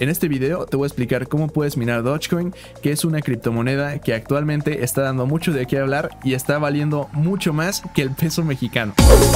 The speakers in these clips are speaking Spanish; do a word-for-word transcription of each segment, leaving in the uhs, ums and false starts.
En este video te voy a explicar cómo puedes minar Dogecoin, que es una criptomoneda que actualmente está dando mucho de qué hablar y está valiendo mucho más que el peso mexicano.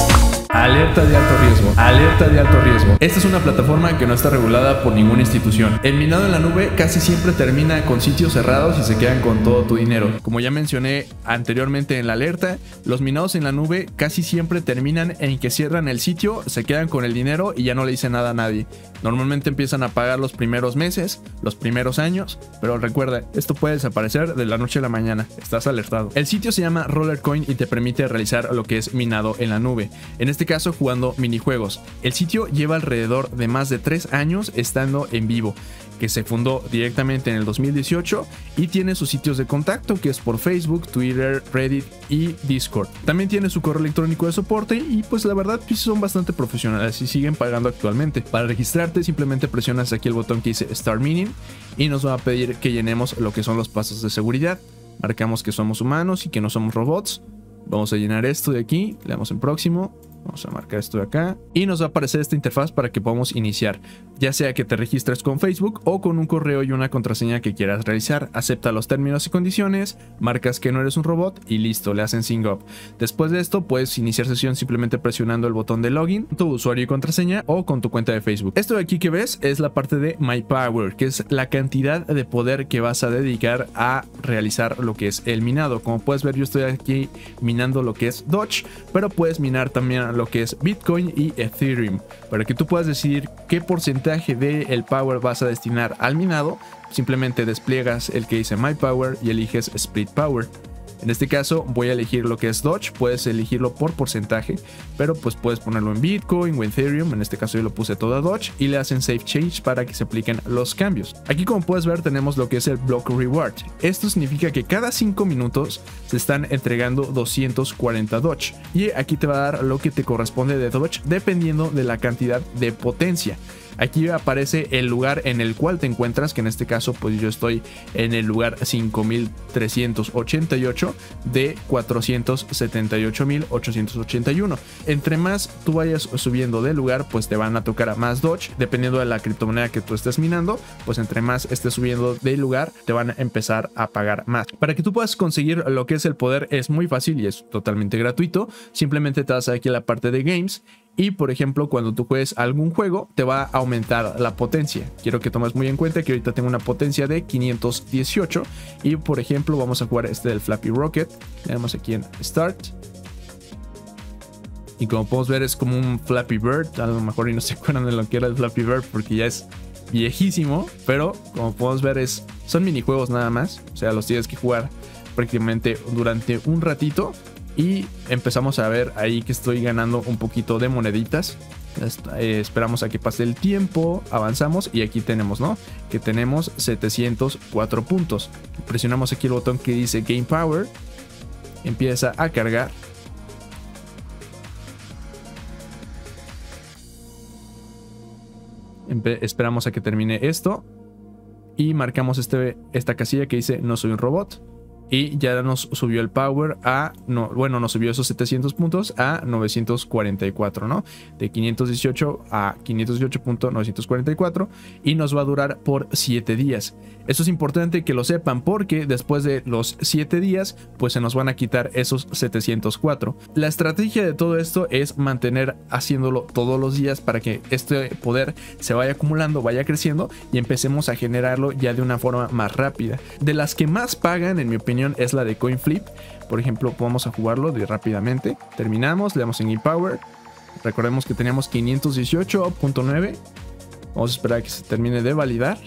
Alerta de alto riesgo. Alerta de alto riesgo. Esta es una plataforma que no está regulada por ninguna institución. El minado en la nube casi siempre termina con sitios cerrados y se quedan con todo tu dinero. Como ya mencioné anteriormente en la alerta, los minados en la nube casi siempre terminan en que cierran el sitio, se quedan con el dinero y ya no le dicen nada a nadie. Normalmente empiezan a pagar los primeros meses, los primeros años, pero recuerda, esto puede desaparecer de la noche a la mañana. Estás alertado. El sitio se llama Rollercoin y te permite realizar lo que es minado en la nube. En este caso jugando minijuegos. El sitio lleva alrededor de más de tres años estando en vivo, que se fundó directamente en el dos mil dieciocho y tiene sus sitios de contacto, que es por Facebook, Twitter, Reddit y Discord. También tiene su correo electrónico de soporte y pues la verdad pues son bastante profesionales y siguen pagando actualmente. Para registrarte simplemente presionas aquí el botón que dice Start Mining y nos va a pedir que llenemos lo que son los pasos de seguridad. Marcamos que somos humanos y que no somos robots. Vamos a llenar esto de aquí, le damos en próximo. Vamos a marcar esto de acá y nos va a aparecer esta interfaz para que podamos iniciar, ya sea que te registres con Facebook o con un correo y una contraseña que quieras realizar. Acepta los términos y condiciones, marcas que no eres un robot y listo, le hacen sign up. Después de esto puedes iniciar sesión simplemente presionando el botón de login, tu usuario y contraseña o con tu cuenta de Facebook. Esto de aquí que ves es la parte de My Power, que es la cantidad de poder que vas a dedicar a realizar lo que es el minado. Como puedes ver, yo estoy aquí minando lo que es Doge, pero puedes minar también lo que es Bitcoin y Ethereum. Para que tú puedas decidir qué porcentaje del power vas a destinar al minado, simplemente despliegas el que dice My Power y eliges Split Power. En este caso voy a elegir lo que es Doge, puedes elegirlo por porcentaje, pero pues puedes ponerlo en Bitcoin o en Ethereum. En este caso yo lo puse todo a Doge y le hacen Save Change para que se apliquen los cambios. Aquí, como puedes ver, tenemos lo que es el Block Reward. Esto significa que cada cinco minutos se están entregando doscientos cuarenta Doge y aquí te va a dar lo que te corresponde de Doge dependiendo de la cantidad de potencia. Aquí aparece el lugar en el cual te encuentras, que en este caso pues yo estoy en el lugar cinco mil trescientos ochenta y ocho de cuatrocientos setenta y ocho mil ochocientos ochenta y uno. Entre más tú vayas subiendo de lugar, pues te van a tocar más Doge. Dependiendo de la criptomoneda que tú estés minando, pues entre más estés subiendo de lugar, te van a empezar a pagar más. Para que tú puedas conseguir lo que es el poder es muy fácil y es totalmente gratuito. Simplemente te vas aquí a la parte de Games. Y por ejemplo, cuando tú juegues algún juego, te va a aumentar la potencia. Quiero que tomes muy en cuenta que ahorita tengo una potencia de quinientos dieciocho. Y por ejemplo, vamos a jugar este del Flappy Rocket. Le damos aquí en Start. Y como podemos ver, es como un Flappy Bird. A lo mejor y no se acuerdan de lo que era el Flappy Bird porque ya es viejísimo. Pero como podemos ver, es, son minijuegos nada más. O sea, los tienes que jugar prácticamente durante un ratito. Y empezamos a ver ahí que estoy ganando un poquito de moneditas. Eh, esperamos a que pase el tiempo, avanzamos y aquí tenemos, ¿no? Que tenemos setecientos cuatro puntos. Presionamos aquí el botón que dice Game Power. Empieza a cargar. Empe- esperamos a que termine esto. Y marcamos este, esta casilla que dice no soy un robot. Y ya nos subió el power a, no, bueno, nos subió esos setecientos puntos a novecientos cuarenta y cuatro, ¿no? De quinientos dieciocho a quinientos dieciocho punto novecientos cuarenta y cuatro y nos va a durar por siete días. Esto es importante que lo sepan porque después de los siete días, pues se nos van a quitar esos setecientos cuatro. La estrategia de todo esto es mantener haciéndolo todos los días para que este poder se vaya acumulando, vaya creciendo y empecemos a generarlo ya de una forma más rápida. De las que más pagan, en mi opinión, es la de CoinFlip. Por ejemplo, vamos a jugarlo de rápidamente. Terminamos, le damos en Game Power. Recordemos que teníamos quinientos dieciocho punto nueve. Vamos a esperar a que se termine de validar.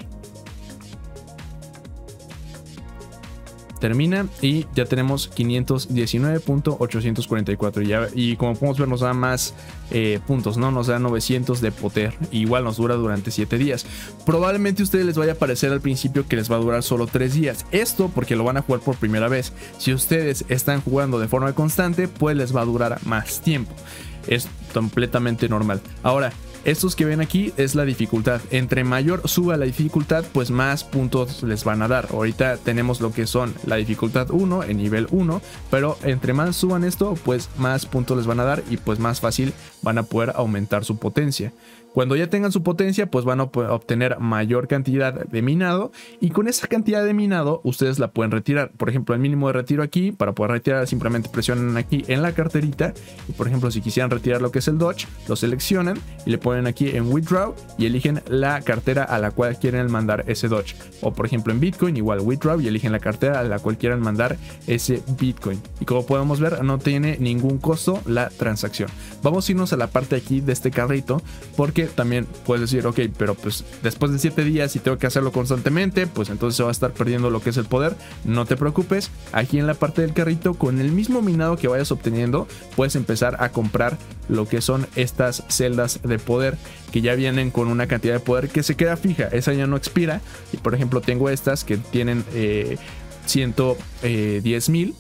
Termina y ya tenemos quinientos diecinueve punto ochocientos cuarenta y cuatro. Y, y como podemos ver, nos da más eh, puntos, ¿no? Nos da novecientos de poder. Igual nos dura durante siete días. Probablemente a ustedes les vaya a parecer al principio que les va a durar solo tres días. Esto porque lo van a jugar por primera vez. Si ustedes están jugando de forma constante, pues les va a durar más tiempo. Es completamente normal. Ahora, estos que ven aquí es la dificultad. Entre mayor suba la dificultad, pues más puntos les van a dar. Ahorita tenemos lo que son la dificultad uno en nivel uno, pero entre más suban esto, pues más puntos les van a dar y pues más fácil van a poder aumentar su potencia. Cuando ya tengan su potencia, pues van a obtener mayor cantidad de minado, y con esa cantidad de minado ustedes la pueden retirar. Por ejemplo, el mínimo de retiro aquí, para poder retirar simplemente presionan aquí en la carterita, y por ejemplo si quisieran retirar lo que es el Doge, lo seleccionan y le ponen aquí en Withdraw y eligen la cartera a la cual quieren mandar ese Doge. O por ejemplo en Bitcoin igual Withdraw y eligen la cartera a la cual quieran mandar ese Bitcoin. Y como podemos ver, no tiene ningún costo la transacción. Vamos a irnos a la parte aquí de este carrito, porque también puedes decir, ok, pero pues después de siete días y tengo que hacerlo constantemente, pues entonces se va a estar perdiendo lo que es el poder. No te preocupes, aquí en la parte del carrito, con el mismo minado que vayas obteniendo, puedes empezar a comprar lo que son estas celdas de poder, que ya vienen con una cantidad de poder que se queda fija, esa ya no expira. Y por ejemplo tengo estas que tienen eh, ciento diez mil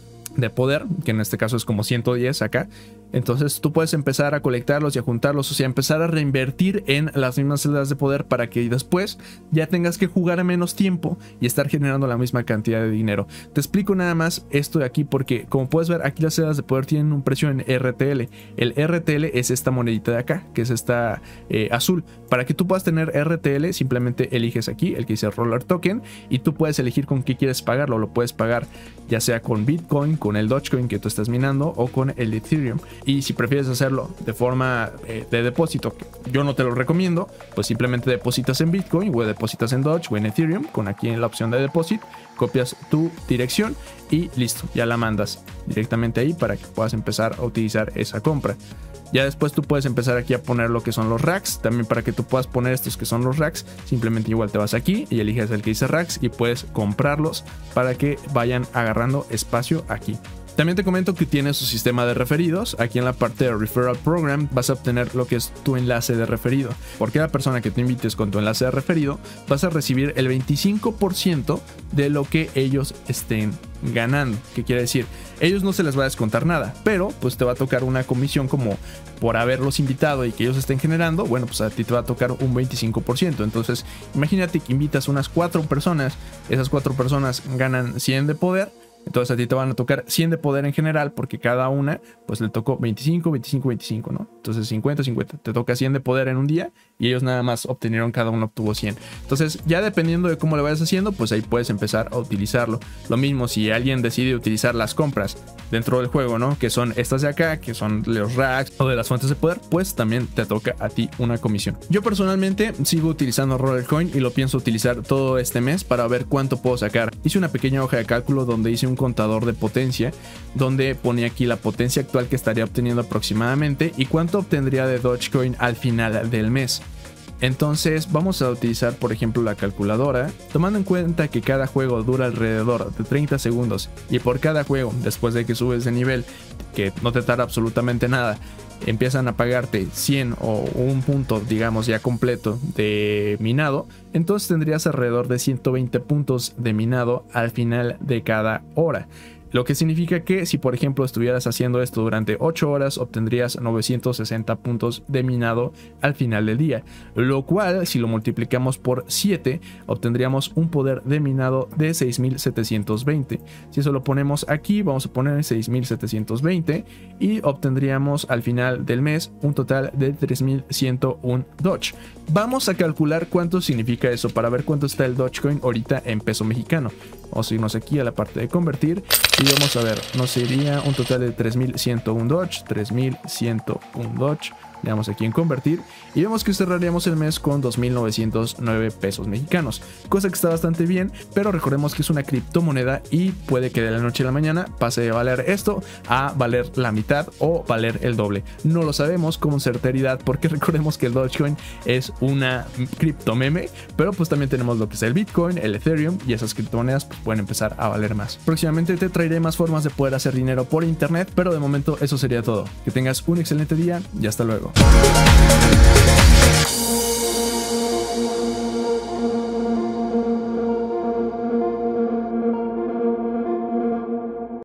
de poder, que en este caso es como ciento diez acá. Entonces tú puedes empezar a colectarlos y a juntarlos, o sea, empezar a reinvertir en las mismas celdas de poder para que después ya tengas que jugar a menos tiempo y estar generando la misma cantidad de dinero. Te explico nada más esto de aquí porque, como puedes ver, aquí las celdas de poder tienen un precio en R T L. El R T L es esta monedita de acá, que es esta eh, azul. Para que tú puedas tener R T L, simplemente eliges aquí el que dice Roller Token y tú puedes elegir con qué quieres pagarlo. Lo puedes pagar ya sea con Bitcoin, con el Dogecoin que tú estás minando o con el Ethereum. Y si prefieres hacerlo de forma eh, de depósito, que yo no te lo recomiendo, pues simplemente depositas en Bitcoin o depositas en Doge o en Ethereum, con aquí en la opción de deposit, copias tu dirección y listo, ya la mandas directamente ahí para que puedas empezar a utilizar esa compra. Ya después tú puedes empezar aquí a poner lo que son los racks. También para que tú puedas poner estos que son los racks, simplemente igual te vas aquí y eliges el que dice racks y puedes comprarlos para que vayan agarrando espacio aquí. También te comento que tiene su sistema de referidos. Aquí en la parte de Referral Program vas a obtener lo que es tu enlace de referido. Por cada persona que te invites con tu enlace de referido, vas a recibir el veinticinco por ciento de lo que ellos estén ganando. ¿Qué quiere decir? Ellos no se les va a descontar nada, pero pues te va a tocar una comisión como por haberlos invitado y que ellos estén generando. Bueno, pues a ti te va a tocar un veinticinco por ciento. Entonces imagínate que invitas unas cuatro personas, esas cuatro personas ganan cien de poder. Entonces a ti te van a tocar cien de poder en general, porque cada una pues le tocó veinticinco, veinticinco, veinticinco, ¿no? Entonces cincuenta, cincuenta. Te toca cien de poder en un día y ellos nada más obtenieron, cada uno obtuvo cien. Entonces ya dependiendo de cómo le vayas haciendo, pues ahí puedes empezar a utilizarlo. Lo mismo si alguien decide utilizar las compras dentro del juego, ¿no? Que son estas de acá, que son los racks o de las fuentes de poder, pues también te toca a ti una comisión. Yo personalmente sigo utilizando Rollercoin y lo pienso utilizar todo este mes para ver cuánto puedo sacar. Hice una pequeña hoja de cálculo donde hice un contador de potencia, donde pone aquí la potencia actual que estaría obteniendo aproximadamente y cuánto obtendría de Dogecoin al final del mes. Entonces vamos a utilizar por ejemplo la calculadora, tomando en cuenta que cada juego dura alrededor de treinta segundos y por cada juego, después de que subes de nivel, que no te tarda absolutamente nada, empiezan a pagarte cien o un punto, digamos, ya completo de minado, entonces tendrías alrededor de ciento veinte puntos de minado al final de cada hora. Lo que significa que si por ejemplo estuvieras haciendo esto durante ocho horas, obtendrías novecientos sesenta puntos de minado al final del día, lo cual si lo multiplicamos por siete obtendríamos un poder de minado de seis mil setecientos veinte. Si eso lo ponemos aquí, vamos a poner seis mil setecientos veinte y obtendríamos al final del mes un total de tres mil ciento uno Doge. Vamos a calcular cuánto significa eso para ver cuánto está el Dogecoin ahorita en peso mexicano. Vamos a irnos aquí a la parte de convertir y vamos a ver, nos sería un total de tres mil ciento uno Doge, tres mil ciento uno Doge. Le damos aquí en convertir y vemos que cerraríamos el mes con dos mil novecientos nueve pesos mexicanos, cosa que está bastante bien, pero recordemos que es una criptomoneda y puede que de la noche a la mañana pase de valer esto a valer la mitad o valer el doble. No lo sabemos con certeridad porque recordemos que el Dogecoin es una cripto meme, pero pues también tenemos lo que es el Bitcoin, el Ethereum y esas criptomonedas pues pueden empezar a valer más. Próximamente te traeré más formas de poder hacer dinero por internet, pero de momento eso sería todo. Que tengas un excelente día y hasta luego.